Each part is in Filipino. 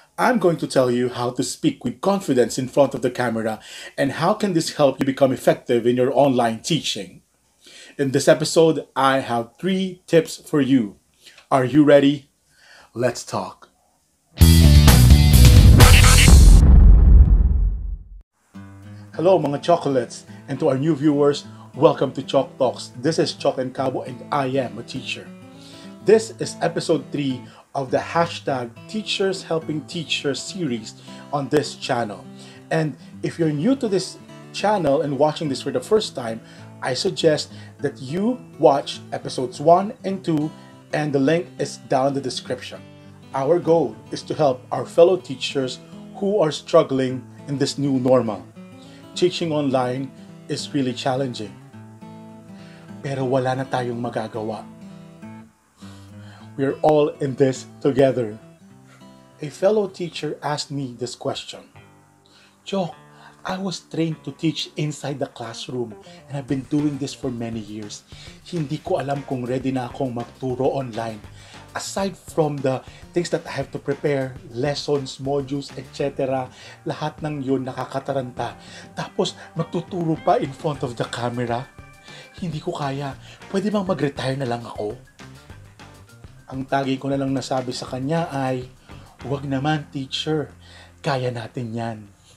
I'm going to tell you how to speak with confidence in front of the camera and how can this help you become effective in your online teaching. In this episode, I have 3 tips for you. Are you ready? Let's talk. Hello mga chocolates, and to our new viewers, welcome to ChockTalks. This is Choc and Cabo and I am a teacher. This is episode 3 of the hashtag Teachers Helping Teachers series on this channel. And if you're new to this channel and watching this for the first time, I suggest that you watch episodes 1 and 2, and the link is down in the description. Our goal is to help our fellow teachers who are struggling in this new normal. Teaching online is really challenging. Pero wala na tayong magagawa. We're all in this together. A fellow teacher asked me this question. Choc, I was trained to teach inside the classroom and I've been doing this for many years. Hindi ko alam kung ready na akong magturo online. Aside from the things that I have to prepare, lessons, modules, etc., lahat ng yun nakakataranta. Tapos magtuturo pa in front of the camera. Hindi ko kaya. Pwede bang mag-retire na lang ako? Ang tagi ko na lang nasabi sa kanya ay, "Wag naman, teacher. Kaya natin yan."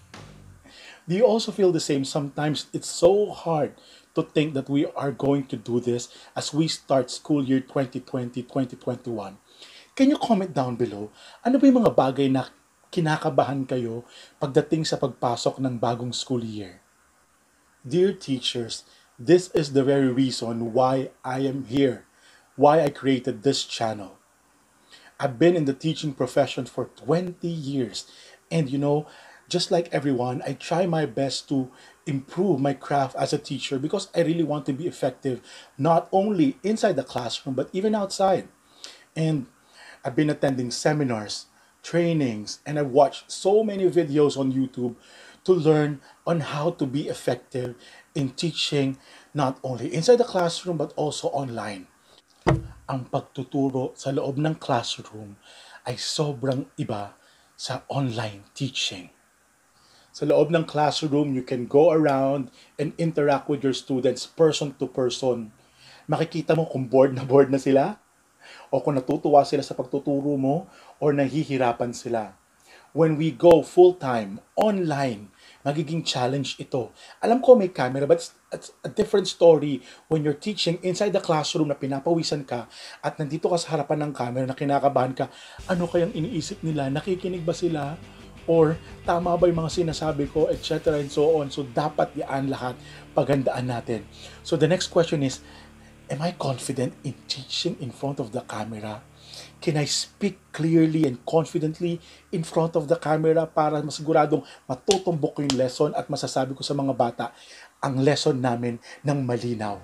Do you also feel the same? Sometimes it's so hard to think that we are going to do this as we start school year 2020-2021. Can you comment down below? Ano ba yung mga bagay na kinakabahan kayo pagdating sa pagpasok ng bagong school year? Dear teachers, this is the very reason why I am here, why I created this channel. I've been in the teaching profession for 20 years, and just like everyone, I try my best to improve my craft as a teacher because I really want to be effective, not only inside the classroom, but even outside. And I've been attending seminars, trainings, and I've watched so many videos on YouTube to learn on how to be effective in teaching, not only inside the classroom, but also online. Ang pagtuturo sa loob ng classroom ay sobrang iba sa online teaching. Sa loob ng classroom, you can go around and interact with your students person to person. Makikita mo kung bored na sila, o kung natutuwa sila sa pagtuturo mo, or nahihirapan sila. When we go full-time, online, magiging challenge ito. Alam ko may camera, but it's a different story when you're teaching inside the classroom na pinapawisan ka at nandito ka sa harapan ng camera na kinakabahan ka. Ano kayang iniisip nila? Nakikinig ba sila? Or tama ba yung mga sinasabi ko, etc. and so on. So dapat yan lahat paghandaan natin. So the next question is, am I confident in teaching in front of the camera? Can I speak clearly and confidently in front of the camera para masiguradong matutumbok ko yung lesson at masasabi ko sa mga bata ang lesson namin ng malinaw?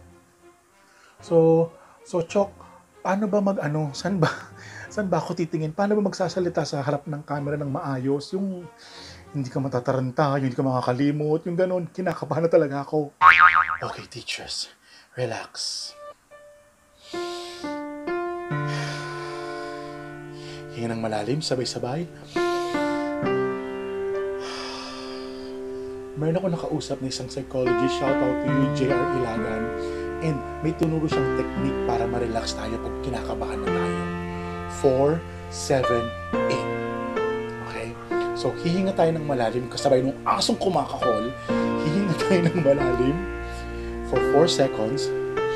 So Choc, paano ba saan ba ako titingin? Paano ba magsasalita sa harap ng camera ng maayos? Yung hindi ka matataranta, yung hindi ka makakalimot, yung ganun, kinakabahan na talaga ako. Okay, teachers, relax. Hinga ng malalim, sabay-sabay. Meron ako nakausap na isang psychologist, shout out to you, J.R. Ilagan, and may tunuro siyang technique para ma-relax tayo pag kinakabahan na tayo. 4, 7, 8. Okay? So, hihinga tayo ng malalim kasabay nung asong kumakahol. Hihinga tayo ng malalim for 4 seconds.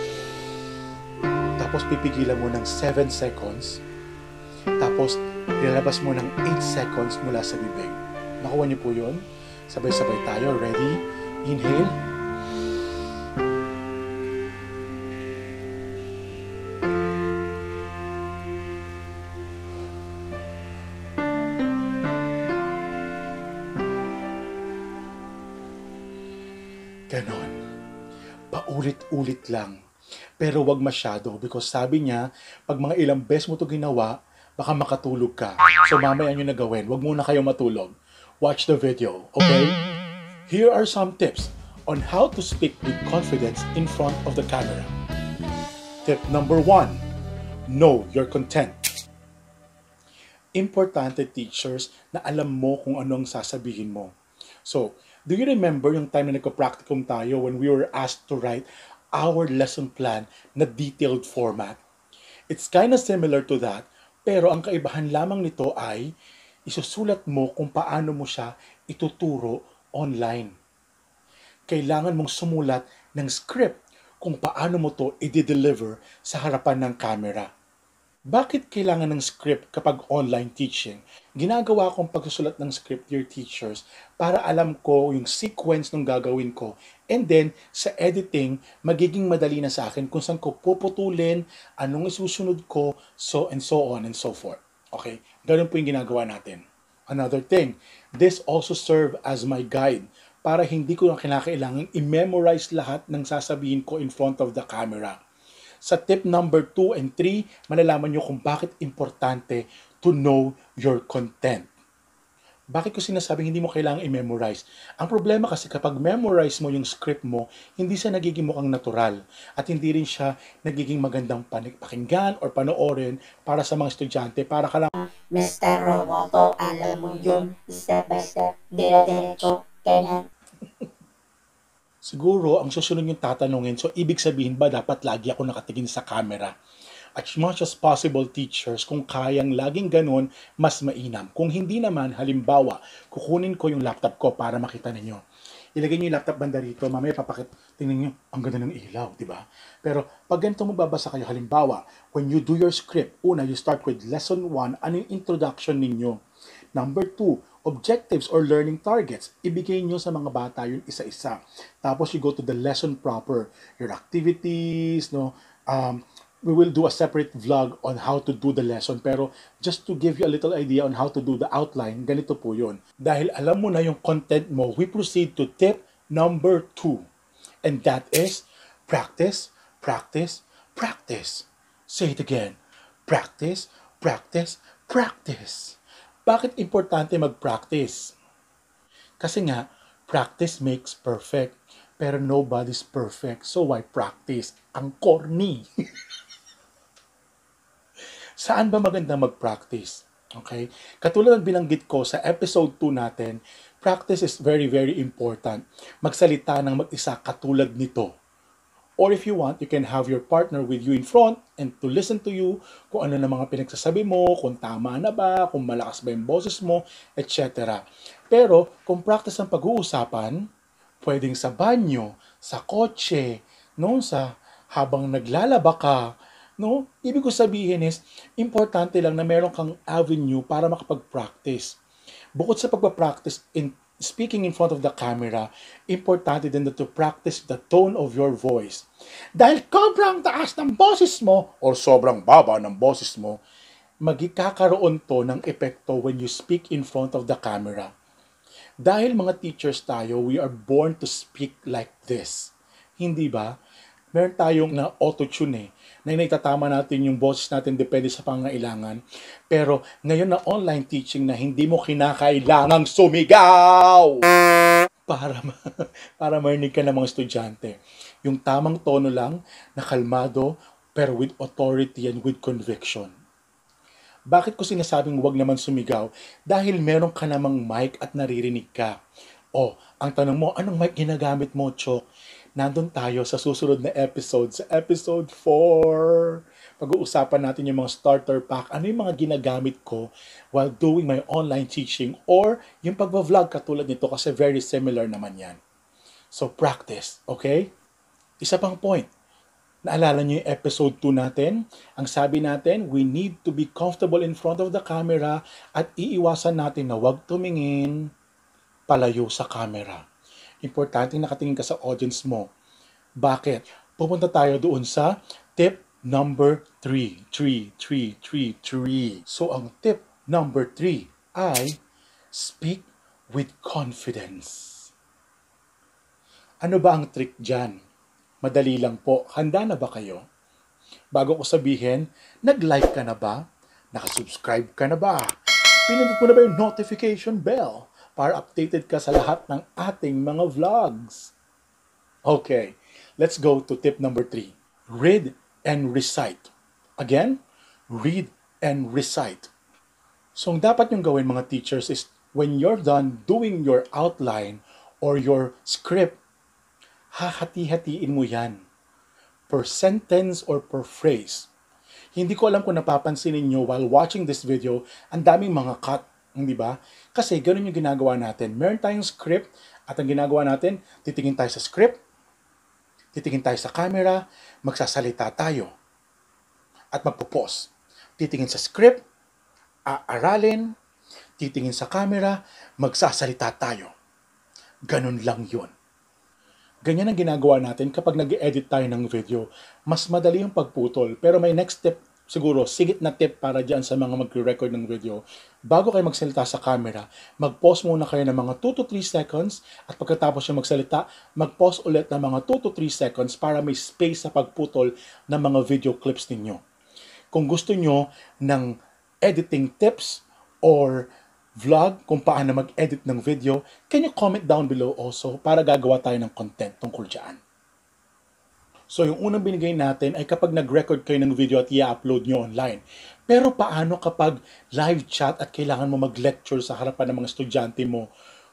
Tapos, pipigilan mo ng 7 seconds. Tapos, ilalabas mo ng 8 seconds mula sa bibig. Nakuha niyo po yun? Sabay-sabay tayo. Ready? Inhale. Ganon. Paulit-ulit lang. Pero wag masyado because sabi niya, pag mga ilang beses mo ito ginawa, baka makatulog ka. So mamaya nyo na gawin. Wag muna kayo matulog. Watch the video, okay? Here are some tips on how to speak with confidence in front of the camera. Tip number 1, know your content. Importante, teachers, na alam mo kung anong sasabihin mo. So, do you remember yung time na nagko-practicum tayo when we were asked to write our lesson plan na detailed format? It's kind of similar to that, pero ang kaibahan lamang nito ay isusulat mo kung paano mo siya ituturo online. Kailangan mong sumulat ng script kung paano mo to i-deliver sa harapan ng camera. Bakit kailangan ng script kapag online teaching? Ginagawa kong pagsusulat ng script, dear teachers, para alam ko yung sequence ng gagawin ko. And then, sa editing, magiging madali na sa akin kung saan ko puputulin, anong isusunod ko, so and so on and so forth. Okay? Ganun po yung ginagawa natin. Another thing, this also serve as my guide para hindi ko na kinakailangan i-memorize lahat ng sasabihin ko in front of the camera. Sa tip number 2 and 3, malalaman nyo kung bakit importante to know your content. Bakit ko sinasabing hindi mo kailangang i-memorize? Ang problema kasi kapag memorize mo yung script mo, hindi siya nagiging mukhang natural at hindi rin siya nagiging magandang pakinggan or panoorin para sa mga estudyante para ka lang, Mr. Roboto, alam mo yun, step by step, dire-diretso, kailan. siguro ang susunod yung tatanungin, so ibig sabihin ba dapat lagi ako nakatingin sa camera? As much as possible, teachers, kung kayang laging ganun, mas mainam. Kung hindi naman, halimbawa, kukunin ko yung laptop ko para makita ninyo. Ilagay niyo yung laptop banda rito, mamaya tingnan niyo, ang ganda ng ilaw, di ba? Pero pag ganito magbabasa kayo, halimbawa, when you do your script, una, you start with lesson 1, ano yung introduction ninyo? Number 2, objectives or learning targets. Ibigay nyo sa mga bata yun isa-isa. Tapos you go to the lesson proper, your activities, no? We will do a separate vlog on how to do the lesson. Pero just to give you a little idea on how to do the outline, ganito po yun. Dahil alam mo na yung content mo, we proceed to tip number 2. And that is practice, practice, practice. Say it again. Practice, practice, practice. Bakit importante mag-practice? Kasi nga, practice makes perfect. Pero nobody's perfect. So why practice? Ang corny. Saan ba maganda mag-practice? Okay? Katulad ng binanggit ko sa episode 2 natin, practice is very, very important. Magsalita ng mag-isa katulad nito. Or if you want, you can have your partner with you in front and to listen to you kung ano na mga pinagsasabi mo, kung tama na ba, kung malakas ba yung boses mo, etc. Pero kung practice ang pag-uusapan, pwedeng sa banyo, sa kotse, no, sa habang naglalaba ka, no? Ibig ko sabihin is, importante lang na meron kang avenue para makapag-practice. Bukod sa pagpa-practice in speaking in front of the camera, importante din na to practice the tone of your voice. Dahil sobrang taas ng boses mo or sobrang baba ng boses mo, magkakaroon to ng epekto when you speak in front of the camera. Dahil mga teachers tayo, we are born to speak like this. Hindi ba? Meron tayong na auto-tune na naitatama natin yung boses natin depende sa pangailangan. Pero ngayon na online teaching na hindi mo kinakailangang sumigaw para para marinig ka ng mga estudyante. Yung tamang tono lang, na kalmado, pero with authority and with conviction. Bakit ko sinasabing huwag naman sumigaw? Dahil meron ka namang mic at naririnig ka. O, ang tanong mo, anong mic ginagamit mo, Chok? Nandun tayo sa susunod na episode, sa episode 4. Pag-uusapan natin yung mga starter pack, ano yung mga ginagamit ko while doing my online teaching or yung pag-vlog katulad nito kasi very similar naman yan. So, practice, okay? Isa pang point. Naalala niyo yung episode 2 natin? Ang sabi natin, we need to be comfortable in front of the camera at iiwasan natin na huwag tumingin palayo sa camera. Importante nakatingin ka sa audience mo. Bakit? Pupunta tayo doon sa tip number 3. 3. So, ang tip number 3 ay speak with confidence. Ano ba ang trick dyan? Madali lang po. Handa na ba kayo? Bago ko sabihin, nag-like ka na ba? Nakasubscribe ka na ba? Pinindot mo na ba yung notification bell para updated ka sa lahat ng ating mga vlogs? Okay, let's go to tip number 3. Read and recite. Again, read and recite. So, ang dapat yung gawin mga teachers is when you're done doing your outline or your script, hahati-hatiin mo yan per sentence or per phrase. Hindi ko alam kung napapansin ninyo while watching this video, ang daming mga cut, hindi ba? Kasi ganun yung ginagawa natin. Meron tayong script at ang ginagawa natin, titingin tayo sa script, titingin tayo sa camera, magsasalita tayo at magpo-pause. Titingin sa script, aaralin, titingin sa camera, magsasalita tayo. Ganun lang yun. Ganyan ang ginagawa natin kapag nag-edit tayo ng video. Mas madali yung pagputol. Pero may next step siguro, sigit na tip para dyan sa mga mag-record ng video. Bago kayo magsalita sa camera, mag-pause muna kayo ng mga 2 to 3 seconds at pagkatapos yung magsalita, mag-pause ulit ng mga 2 to 3 seconds para may space sa pagputol ng mga video clips ninyo. Kung gusto nyo ng editing tips or vlog kung paano mag-edit ng video, can you comment down below also para gagawa tayo ng content tungkol dyan. So yung unang binigay natin ay kapag nag-record kayo ng video at i-upload nyo online. Pero paano kapag live chat at kailangan mo mag-lecture sa harapan ng mga estudyante mo?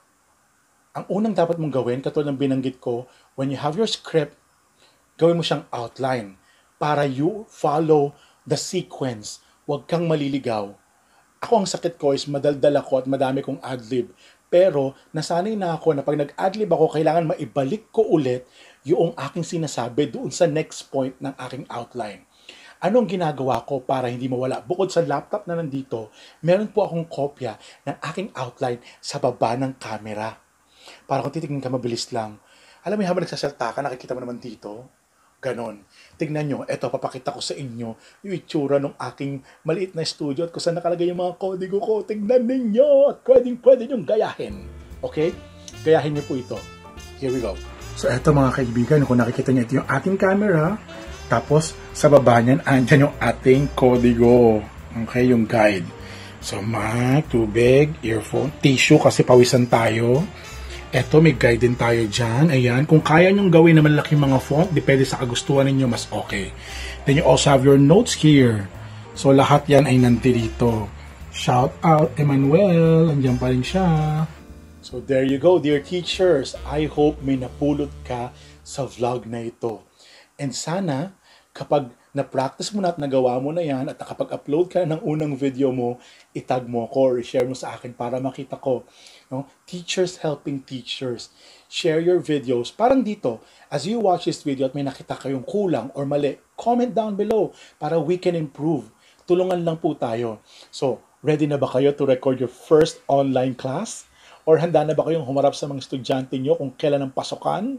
Ang unang dapat mong gawin, katulad ng binanggit ko, when you have your script, gawin mo siyang outline para you follow the sequence. Huwag kang maliligaw. Ako ang sakit ko is madaldal ako at madami kong adlib. Pero nasanay na ako na pag nag-adlib ako, kailangan maibalik ko ulit yung aking sinasabi doon sa next point ng aking outline. Anong ginagawa ko para hindi mawala? Bukod sa laptop na nandito, meron po akong kopya ng aking outline sa baba ng camera. Para kung titignan ka, mabilis lang. Alam mo, habang nagsasalta ka, nakikita mo naman dito. Ganon. Tignan nyo, eto, papakita ko sa inyo yung itsura ng aking maliit na studio at kung saan nakalagay yung mga kodigo ko. Tignan ninyo at pwede nyong gayahin. Okay? Gayahin nyo po ito. Here we go. So, eto mga kaibigan, kung nakikita nyo, ito yung ating camera. Tapos, sa baba niyan, andyan yung ating kodigo. Okay, yung guide. So, tubig, earphone, tissue kasi pawisan tayo. Eto, may guide din tayo dyan. Ayan. Kung kaya nyong gawin na malaking mga font, depende sa kagustuhan ninyo, mas okay. Then you also have your notes here. So, lahat yan ay nandito. Shout out, Emmanuel. Andiyan pa rin siya. So, there you go, dear teachers. I hope may napulot ka sa vlog na ito. And sana, kapag na-practice mo na at nagawa mo na yan at nakapag-upload ka na ng unang video mo, itag mo ko or share mo sa akin para makita ko. No? Teachers helping teachers. Share your videos. Parang dito, as you watch this video at may nakita kayong kulang or mali, comment down below para we can improve. Tulungan lang po tayo. So, ready na ba kayo to record your first online class? Or handa na ba kayong humarap sa mga estudyante nyo kung kailan ang pasukan?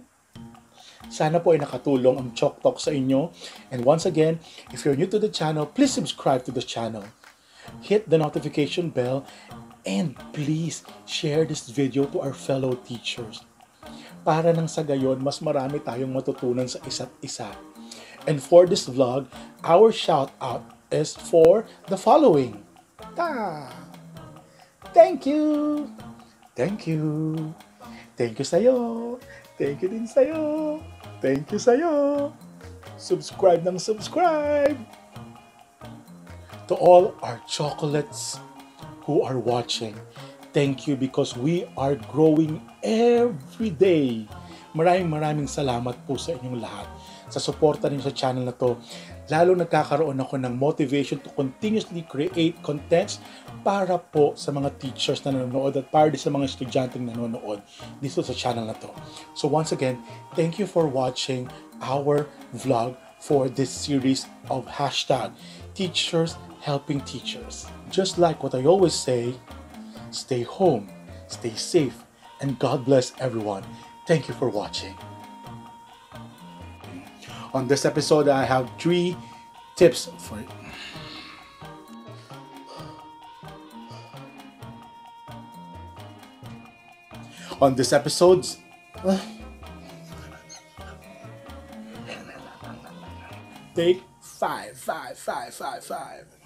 Sana po ay nakatulong ang ChockTalks sa inyo. And once again, if you're new to the channel, please subscribe to the channel. Hit the notification bell and please share this video to our fellow teachers. Para nang sa gayon, mas marami tayong matutunan sa isa't isa. And for this vlog, our shout out is for the following. Thank you! Thank you! Thank you sa'yo! Thank you din sa'yo! Thank you sa'yo! Subscribe ng subscribe! To all our chocolates who are watching, thank you because we are growing every day. Maraming salamat po sa inyong lahat sa suporta niyo sa channel na to. Lalo nagkakaroon ako ng motivation to continuously create contents para po sa mga teachers na nanonood at para sa mga estudyanteng nanonood dito sa channel na to. So once again, thank you for watching our vlog for this series of hashtag Teachers Helping Teachers. Just like what I always say, stay home, stay safe, and God bless everyone. Thank you for watching. On this episode, I have 3 tips for you. On this episode, take 5.